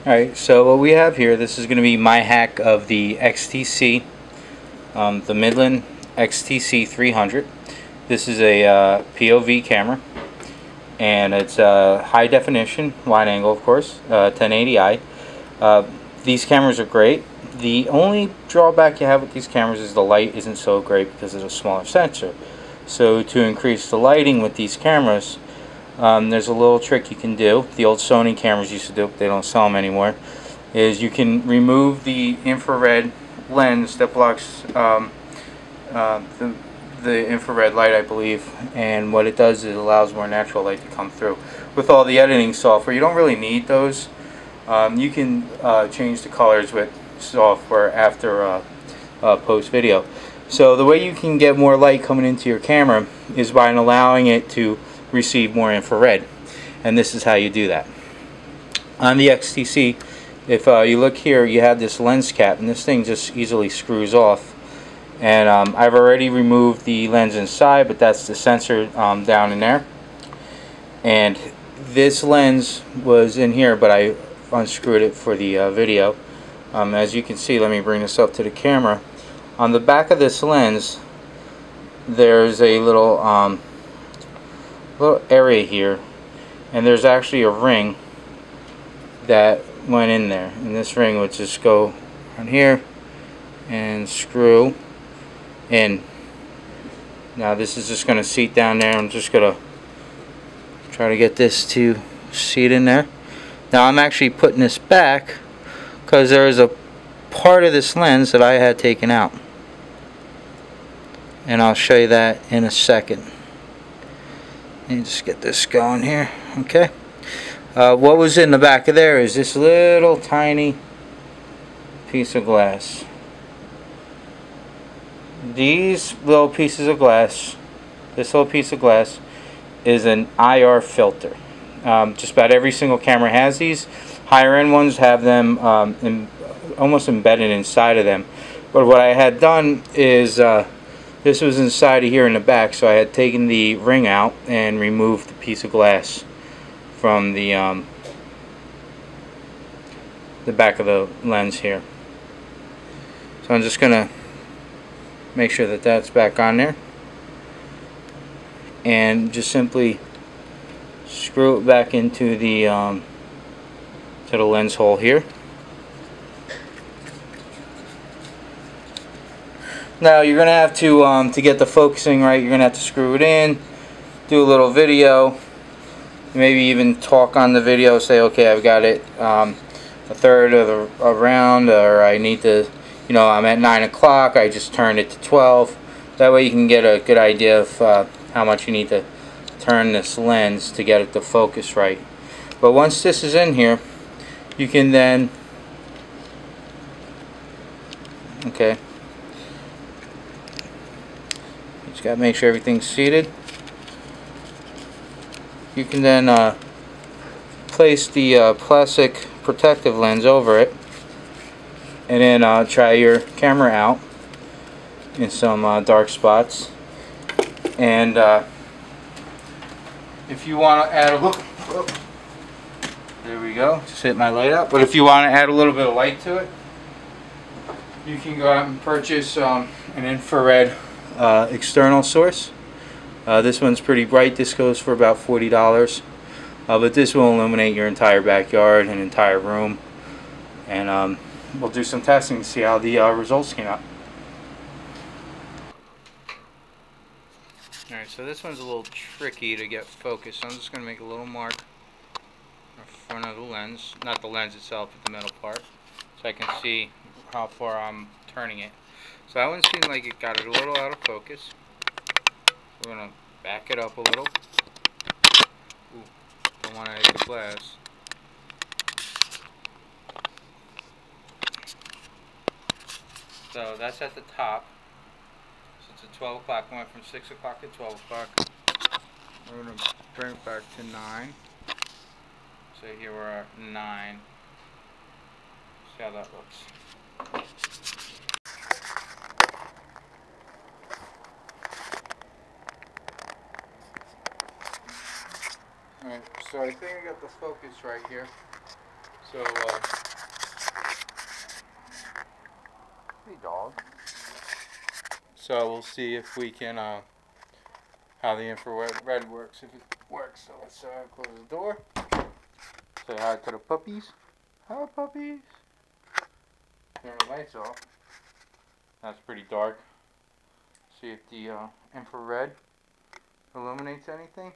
Alright, so what we have here, this is going to be my hack of the XTC, the Midland XTC-300. This is a POV camera, and it's high definition, wide angle of course, 1080i. These cameras are great. The only drawback you have with these cameras is the light isn't so great because it's a smaller sensor. So to increase the lighting with these cameras, there's a little trick you can do. The old Sony cameras used to do it, they don't sell them anymore. Is you can remove the infrared lens that blocks the infrared light, I believe, and what it does is it allows more natural light to come through. With all the editing software, you don't really need those. You can change the colors with software after post video. So the way you can get more light coming into your camera is by allowing it to receive more infrared, and this is how you do that. On the XTC, if you look here, you have this lens cap, and this thing just easily screws off. And I've already removed the lens inside, but that's the sensor down in there. And this lens was in here, but I unscrewed it for the video. As you can see, let me bring this up to the camera. On the back of this lens, there's a little area here, and there's actually a ring that went in there, and this ring would just go on here and screw in. Now this is just going to seat down there. I'm just going to try to get this to seat in there. Now I'm actually putting this back because there is a part of this lens that I had taken out, and I'll show you that in a second. Let me just get this going here. Okay. What was in the back of there is this little tiny piece of glass. These little pieces of glass, this little piece of glass is an IR filter. Just about every single camera has these. Higher end ones have them almost embedded inside of them. But what I had done is this was inside of here in the back, so I had taken the ring out and removed the piece of glass from the back of the lens here. So I'm just gonna make sure that that's back on there, and just simply screw it back into the to the lens hole here. Now you're gonna have to get the focusing right, you're gonna have to screw it in, do a little video, maybe even talk on the video, say okay, I've got it a third of the round, or I need to, you know, I'm at 9 o'clock, I just turned it to 12. That way you can get a good idea of how much you need to turn this lens to get it to focus right. But once this is in here, you can then, okay, just got to make sure everything's seated. You can then place the plastic protective lens over it, and then try your camera out in some dark spots. And if you want to add a little, there we go, just hit my light up. But if you want to add a little bit of light to it, you can go out and purchase an infrared external source. This one's pretty bright. This goes for about $40, but this will illuminate your entire backyard and entire room. And we'll do some testing to see how the results came out. Alright, so this one's a little tricky to get focused, so I'm just going to make a little mark in front of the lens, not the lens itself, but the metal part, so I can see how far I'm turning it. So that one seemed like it got it a little out of focus. We're going to back it up a little. Ooh, don't want to hit the glass. So that's at the top. So it's at 12 o'clock. We went from 6 o'clock to 12 o'clock. We're going to bring it back to 9. So here we're at 9. See how that looks. Alright, so I think I got the focus right here. So, hey dog. So we'll see if we can, how the infrared works, if it works. So let's close the door. Say hi to the puppies. Hi puppies. Turn the lights off. That's pretty dark. See if the infrared illuminates anything.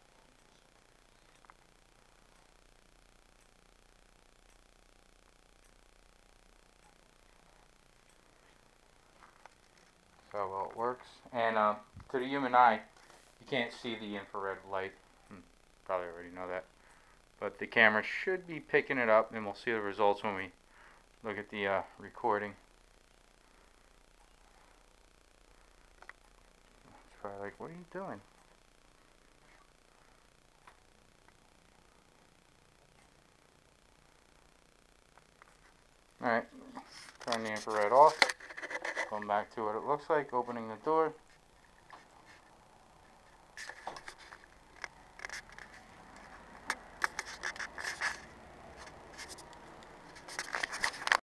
So well, it works. And to the human eye, you can't see the infrared light. Probably already know that. But the camera should be picking it up, and we'll see the results when we look at the recording. It's probably like, what are you doing? Alright, turn the infrared off. Going back to what it looks like, opening the door.